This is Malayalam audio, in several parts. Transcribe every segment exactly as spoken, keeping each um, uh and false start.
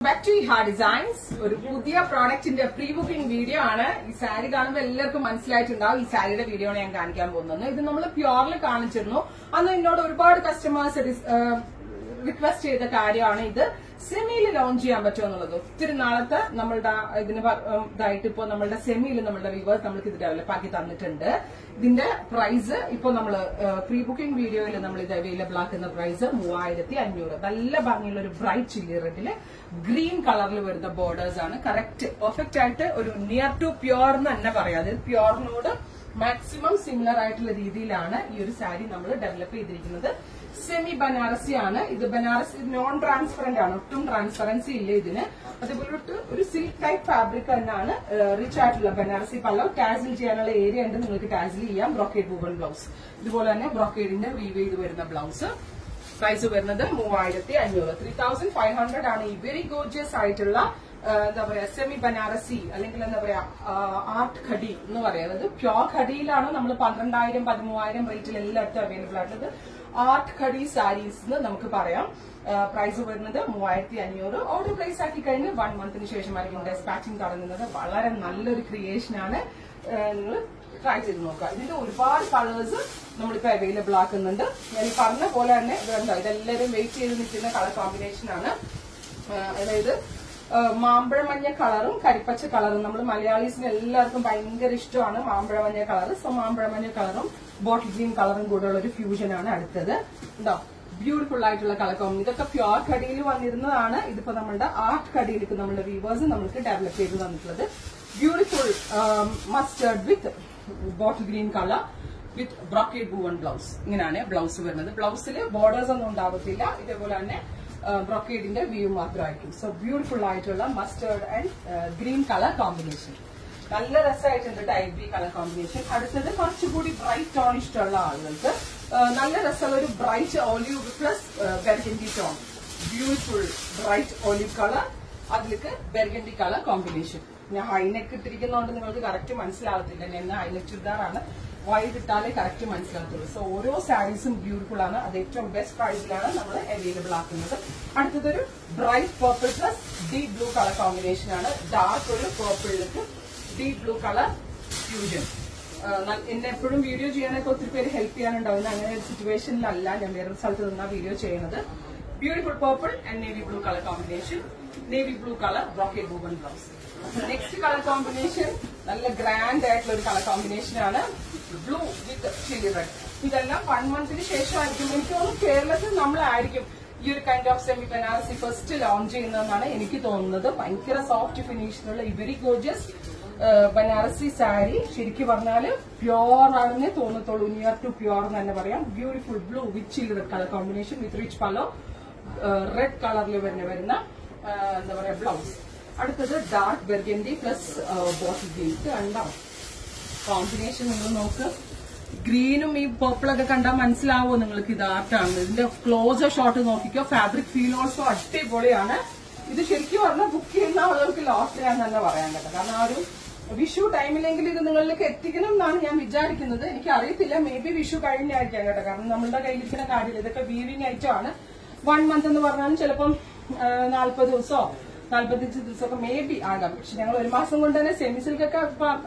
back to Hard Designs. ഒരു പുതിയ പ്രോഡക്റ്റിന്റെ പ്രീ ബുക്കിംഗ് വീഡിയോ ആണ്. ഈ സാരി കാണുമ്പോൾ എല്ലാവർക്കും മനസ്സിലായിട്ടുണ്ടാവും ഈ സാരിയുടെ വീഡിയോ ആണ് ഞാൻ കാണിക്കാൻ പോകുന്നത്. ഇത് നമ്മൾ പ്യോറിൽ കാണിച്ചിരുന്നു. അന്ന് എന്നോട് ഒരുപാട് കസ്റ്റമേഴ്സ് റിക്വസ്റ്റ് ചെയ്ത കാര്യമാണ് ഇത് സെമിയിൽ ലോഞ്ച് ചെയ്യാൻ പറ്റുമോ എന്നുള്ളത്. ഒത്തിരി നാളത്തെ നമ്മളുടെ ഇതിന് ഇതായിട്ട് ഇപ്പൊ നമ്മളുടെ സെമിയിൽ നമ്മളുടെ വ്യൂവേഴ്സ് നമ്മൾക്ക് ഇത് ഡെവലപ്പ് ആക്കി തന്നിട്ടുണ്ട്. ഇതിന്റെ പ്രൈസ് ഇപ്പൊ നമ്മള് പ്രീ ബുക്കിംഗ് വീഡിയോയിൽ നമ്മൾ ഇത് അവൈലബിൾ ആക്കുന്ന പ്രൈസ് മൂവായിരത്തി അഞ്ഞൂറ്. നല്ല ഭംഗിയുള്ള ഒരു ബ്രൈറ്റ് ചില്ലി റെഡില് ഗ്രീൻ കളറിൽ വരുന്ന ബോർഡേഴ്സ് ആണ്. കറക്റ്റ് പെർഫെക്റ്റ് ആയിട്ട് ഒരു നിയർ ടു പ്യോർ എന്ന് തന്നെ പറയാം. അതായത് പ്യോറിനോട് മാക്സിമം സിമിലർ ആയിട്ടുള്ള രീതിയിലാണ് ഈ ഒരു സാരി നമ്മൾ ഡെവലപ്പ് ചെയ്തിരിക്കുന്നത്. സെമി ബനാറസി ആണ് ഇത്. ബനാറസി നോൺ ട്രാൻസ്പെറന്റ് ആണ്, ഒട്ടും ട്രാൻസ്പെറൻസി ഇല്ല ഇതിന്. അതുപോലെ ഒരു സിൽക്ക് ടൈപ്പ് ഫാബ്രിക് തന്നെയാണ്. റിച്ച് ആയിട്ടുള്ള ബനാറസി പല്ലോ ടാസിൽ ചെയ്യാനുള്ള ഏരിയ ഉണ്ട്, നിങ്ങൾക്ക് ടാസിൽ ചെയ്യാം. ബ്രോക്കേഡ് വുവൺ ബ്ലൗസ്, ഇതുപോലെ തന്നെ ബ്രോക്കേഡിന്റെ വീവ് ചെയ്ത് വരുന്ന ബ്ലൗസ്. പ്രൈസ് വരുന്നത് മൂവായിരത്തി അഞ്ഞൂറ് ത്രീ തൗസൻഡ് ഫൈവ് ഹൺഡ്രഡ് ആണ്. ഈ വെരി ഗോർജിയസ് ആയിട്ടുള്ള എന്താ പറയാ സെമി ബനാറസി അല്ലെങ്കിൽ എന്താ പറയാ ആർട്ട് ഖടി എന്ന് പറയുന്നത്. പ്യോർ ഖടിയിലാണ് നമ്മൾ പന്ത്രണ്ടായിരം പതിമൂവായിരം റേറ്റിൽ എല്ലായിടത്തും അവൈലബിൾ ആയിട്ടുള്ളത്. ആർട്ട് ഖടി സാരീസ് എന്ന് നമുക്ക് പറയാം. പ്രൈസ് വരുന്നത് മൂവായിരത്തി അഞ്ഞൂറ്. ഓർഡർ പ്ലേസ് ആക്കി കഴിഞ്ഞ് വൺ മന്തിന് ശേഷമായിരിക്കും ഡെസ്പാച്ചിങ് തുടങ്ങുന്നത്. വളരെ നല്ലൊരു ക്രിയേഷൻ ആണ്. നിങ്ങൾ ട്രൈ ചെയ്ത് നോക്കുക. ഇതിന്റെ ഒരുപാട് കളേഴ്സ് നമ്മളിപ്പോ അവൈലബിൾ ആക്കുന്നുണ്ട്. ഞാൻ ഈ പറഞ്ഞ പോലെ തന്നെ ഇതുണ്ടോ, ഇതെല്ലാവരും വെയിറ്റ് ചെയ്ത് നിൽക്കുന്ന കളർ കോമ്പിനേഷൻ ആണ്. അതായത് മാമ്പഴ മഞ്ഞ കളറും കരിപ്പച്ച കളറും നമ്മൾ മലയാളീസിന് എല്ലാവർക്കും ഭയങ്കര ഇഷ്ടമാണ് മാമ്പഴ മഞ്ഞ കളർ. സോ മാമ്പഴ മഞ്ഞ കളറും ബോട്ടിൽ ഗ്രീൻ കളറും കൂടെ ഉള്ള ഒരു ഫ്യൂഷൻ ആണ് അടുത്തത്. ഉണ്ടോ, ബ്യൂട്ടിഫുൾ ആയിട്ടുള്ള കളർ കോമ്പി. ഇതൊക്കെ പ്യോർ കടിയിൽ വന്നിരുന്നതാണ്. ഇതിപ്പോ നമ്മുടെ ആർട്ട് കടിയിലേക്ക് നമ്മുടെ വ്യൂവേഴ്സ് നമുക്ക് ഡെവലപ്പ് ചെയ്ത് തന്നിട്ടുള്ളത്. Beautiful mustard with bottle green colour with brocade woven blouse. ഇങ്ങനെയാണ് ബ്ലൗസ് വരുന്നത്. ബ്ലൗസിൽ ബോർഡേഴ്സ് ഒന്നും ഉണ്ടാവത്തില്ല. ഇതേപോലെ തന്നെ ബ്രോക്കേഡിന്റെ വ്യൂ മാത്രമായിരിക്കും. സോ ബ്യൂട്ടിഫുൾ ആയിട്ടുള്ള mustard and green colour combination. നല്ല രസമായിട്ടുണ്ട് ടൈപ്പ് ബി കളർ കോമ്പിനേഷൻ. അടുത്തത് കുറച്ചുകൂടി ബ്രൈറ്റ് ടോൺ ഇഷ്ടമുള്ള ആളുകൾക്ക് നല്ല രസമുള്ള ഒരു bright olive plus burgundy tone. Beautiful bright olive colour, അതിലേക്ക് ബെർഗൻഡി കളർ കോമ്പിനേഷൻ. ഞാൻ ഹൈനെക്ക് ഇട്ടിരിക്കുന്നതുകൊണ്ട് നിങ്ങൾക്ക് കറക്റ്റ് മനസ്സിലാവത്തില്ല. ഞാൻ ഹൈനെക്ക് ചുരിദാറാണ്, വൈഡ് ഇട്ടാലേ കറക്റ്റ് മനസ്സിലാകത്തുള്ളൂ. സോ ഓരോ സാരീസും ബ്യൂട്ടിഫുൾ ആണ്. അത് ഏറ്റവും ബെസ്റ്റ് പ്രൈസിലാണ് നമ്മൾ അവൈലബിൾ ആക്കുന്നത്. അടുത്തതൊരു bright purple plus deep blue colour combination ആണ്. ഡാർക്ക് ഒരു പർപ്പിളിലേക്ക് ഡീപ് ബ്ലൂ കളർ ഫ്യൂഷൻ. എന്നെ എപ്പോഴും വീഡിയോ ചെയ്യാനൊക്കെ ഒത്തിരി പേര് ഹെൽപ്പ് ചെയ്യാനുണ്ടാവുന്ന അങ്ങനെ ഒരു സിറ്റുവേഷനിലല്ല ഞാൻ വേറെ സ്ഥലത്ത് നിന്നാണ് വീഡിയോ ചെയ്യുന്നത്. Beautiful purple and navy blue colour combination. Navy blue colour brocade woven blouse. Next colour combination നല്ല ഗ്രാൻഡ് ആയിട്ടുള്ള ഒരു കളർ കോമ്പിനേഷൻ ആണ്. Blue with chilli red. ഇതെല്ലാം വൺ മന്തിന് ശേഷമായിരിക്കും എനിക്ക് തോന്നുന്നു കേരളത്തിൽ നമ്മളായിരിക്കും ഈ ഒരു kind of semi Banarasi first launch ചെയ്യുന്നതെന്നാണ് എനിക്ക് തോന്നുന്നത്. ഭയങ്കര സോഫ്റ്റ് ഫിനിഷിലുള്ള ഈ വെരി ഗോർജിയസ് ബനാറസി സാരി ശരിക്കും പറഞ്ഞാല് പ്യോർ ആണെന്നേ തോന്നത്തുള്ളൂ. നിയർ ടു പ്യോർ എന്ന് തന്നെ പറയാം. Beautiful blue with chilli red colour combination with rich pallu red കളറിൽ വരുന്ന വരുന്ന എന്താ പറയാ ബ്ലൗസ്. അടുത്തത് dark burgundy plus bottle green. കണ്ടാവും കോമ്പിനേഷൻ നിങ്ങൾ നോക്ക്. ഗ്രീനും ഈ പർപ്പിളൊക്കെ കണ്ടാൽ മനസ്സിലാവോ നിങ്ങൾക്ക് ഇത് ആർട്ടാണ്. ഇതിന്റെ ക്ലോസർ ഷോട്ട് നോക്കിക്കോ. ഫാബ്രിക് ഫീൽ ഓൾസോ അടിപൊളിയാണ്. ഇത് ശരിക്കും പറഞ്ഞാൽ ബുക്ക് ചെയ്യുന്ന ആളുകൾക്ക് ലോസ്റ്റ് ചെയ്യാൻ തന്നെ പറയാൻ കേട്ടോ. കാരണം ആ ഒരു വിഷു ടൈമിലെങ്കിലും ഇത് നിങ്ങളിലേക്ക് എത്തിക്കണം എന്നാണ് ഞാൻ വിചാരിക്കുന്നത്. എനിക്ക് അറിയത്തില്ല, മേ ബി വിഷു കഴിഞ്ഞായിരിക്കാം കേട്ടോ. കാരണം നമ്മളുടെ കയ്യിലിരിക്കുന്ന കാര്യമില്ല. ഇതൊക്കെ വീവിംഗ് ഐറ്റം ആണ്. വൺ മന്ത് എന്ന് പറഞ്ഞാലും ചിലപ്പം നാല്പത് ദിവസമോ നാല്പത്തിയഞ്ച് ദിവസമൊക്കെ മേ ബി ആകാം. പക്ഷെ ഞങ്ങൾ ഒരു മാസം കൊണ്ട് തന്നെ സെമി സിൽക്കൊക്കെ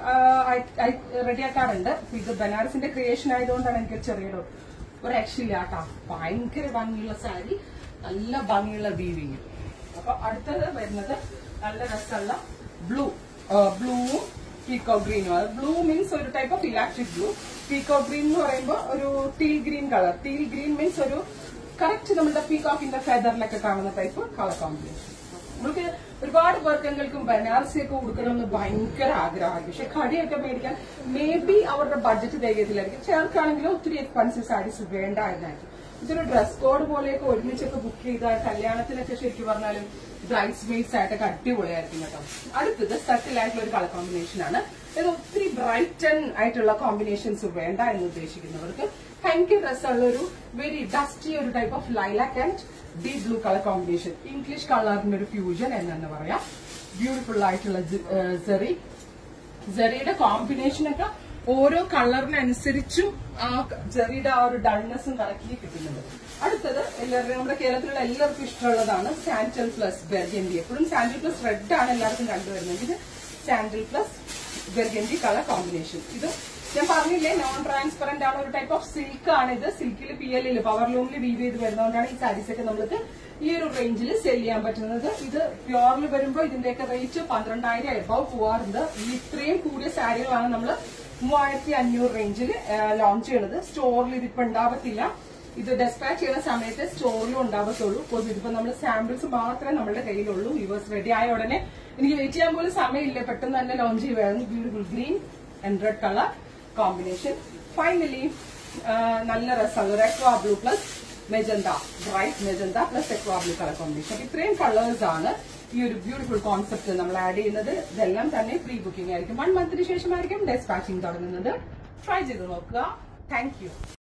റെഡിയാക്കാറുണ്ട്. ഇത് ബനാറസിന്റെ ക്രിയേഷൻ ആയതുകൊണ്ടാണ് എനിക്ക് ചെറിയൊരു ഒരു രക്ഷയില്ല കേട്ടോ. ഭയങ്കര ഭംഗിയുള്ള സാരി, നല്ല ഭംഗിയുള്ള വീവിങ്. അപ്പൊ അടുത്തത് വരുന്നത് നല്ല രസമുള്ള ബ്ലൂ ബ്ലൂവും പീക്കോ ഗ്രീനും. അത് ബ്ലൂ മീൻസ് ഒരു type of elastic blue. Peacock green എന്ന് പറയുമ്പോൾ ഒരു teal green colour. Teal green means ഒരു കറക്റ്റ് നമ്മുടെ പീകോക്കിന്റെ ഫെദറിലൊക്കെ കാണുന്ന ടൈപ്പ് കളർ കോമ്പിനേഷൻ. നമുക്ക് ഒരുപാട് പേർക്കെങ്കിലും ബനാറസിയൊക്കെ കൊടുക്കണമെന്ന് ഭയങ്കര ആഗ്രഹമായിരിക്കും. പക്ഷെ കടിയൊക്കെ മേടിക്കാൻ മേ ബി അവരുടെ ബഡ്ജറ്റ് തികയത്തില്ലായിരിക്കും. ചേർക്കാണെങ്കിലും ഒത്തിരി എക്സ്പെൻസീവ് സാരീസ് വേണ്ട എന്നായിരിക്കും. ഇതൊരു ഡ്രസ് കോഡ് പോലെയൊക്കെ ഒരുമിച്ചൊക്കെ ബുക്ക് ചെയ്താൽ കല്യാണത്തിനൊക്കെ ശരിക്കും പറഞ്ഞാലും ബ്രൈഡ്സ് മെയ്ഡ്സ് ആയിട്ടൊക്കെ അടിപൊളിയായിരിക്കും കേട്ടോ. അടുത്തത് സട്ടിൽ ആയിട്ടുള്ള ഒരു കളർ കോമ്പിനേഷൻ ആണ്. ഇത് ഒത്തിരി ബ്രൈറ്റൻ ആയിട്ടുള്ള കോമ്പിനേഷൻസ് വേണ്ട എന്ന് ഉദ്ദേശിക്കുന്നവർക്ക് ഭയങ്കര രസമുള്ള ഒരു വെരി ഡസ്റ്റി ഒരു type of lilac and deep blue colour combination. English കളറിന്റെ ഒരു ഫ്യൂഷൻ എന്നു പറയാം. ബ്യൂട്ടിഫുൾ ആയിട്ടുള്ള സെറി. സെറിയുടെ കോമ്പിനേഷനൊക്കെ ഓരോ കളറിനനുസരിച്ചും ആ ജെറിയുടെ ആ ഒരു ഡൾനെസ്സും കറക്റ്റ്ലി കിട്ടുന്നുണ്ട്. അടുത്തത് എല്ലാവരും നമ്മുടെ കേരളത്തിലുള്ള എല്ലാവർക്കും ഇഷ്ടമുള്ളതാണ് സാൻഡൽ പ്ലസ് ബെർഗൻഡി. എപ്പോഴും സാൻഡൽ പ്ലസ് റെഡ് ആണ് എല്ലാവർക്കും കണ്ടുവരുന്നത്. ഇത് sandal plus burgundy colour combination. ഇത് ഞാൻ പറഞ്ഞില്ലേ നോൺ ട്രാൻസ്പെറന്റ് ആണ്, ഒരു ടൈപ്പ് ഓഫ് സിൽക്ക് ആണ്. ഇത് സിൽക്കിൽ പി എൽ പവർ ലൂമിൽ വീവ് ചെയ്ത് വരുന്നതുകൊണ്ടാണ് ഈ സാരീസ് ഒക്കെ നമ്മൾക്ക് ഈ ഒരു റേഞ്ചിൽ സെൽ ചെയ്യാൻ പറ്റുന്നത്. ഇത് പ്യോറിൽ വരുമ്പോൾ ഇതിന്റെയൊക്കെ റേറ്റ് പന്ത്രണ്ടായിരം എബവ് പോവാറുണ്ട്. ഈ ഇത്രയും കൂടിയ സാരികളാണ് നമ്മൾ മൂവായിരത്തി അഞ്ഞൂറ് റേഞ്ചിൽ ലോഞ്ച് ചെയ്യുന്നത്. സ്റ്റോറിൽ ഇതിപ്പോ ഉണ്ടാവത്തില്ല. ഇത് ഡെസ്പാച്ച് ചെയ്യുന്ന സമയത്ത് സ്റ്റോറിലും ഉണ്ടാവത്തുള്ളൂ. ബിക്കോസ് ഇതിപ്പോ നമ്മൾ സാമ്പിൾസ് മാത്രമേ നമ്മുടെ കയ്യിലുള്ളൂ. യൂവേഴ്സ് റെഡി ആയ ഉടനെ എനിക്ക് വെയിറ്റ് ചെയ്യാൻ പോലും സമയമില്ല, പെട്ടെന്ന് തന്നെ ലോഞ്ച് ചെയ്യുകയായിരുന്നു. Beautiful green and red colour combination. Finally നല്ല രസമുള്ള ഒരു aqua blue plus magenta, bright magenta plus aqua blue colour combination. ഇത്രയും കളേഴ്സ് ആണ് ഈ ഒരു ബ്യൂട്ടിഫുൾ കോൺസെപ്റ്റ് നമ്മൾ ആഡ് ചെയ്യുന്നത്. ഇതെല്ലാം തന്നെ പ്രീ ബുക്കിംഗ് ആയിരിക്കും. വൺ മന്തിന് ശേഷമായിരിക്കും ഡെസ്പാച്ചിങ് തുടങ്ങുന്നത്. ട്രൈ ചെയ്ത് നോക്കുക. Thank U.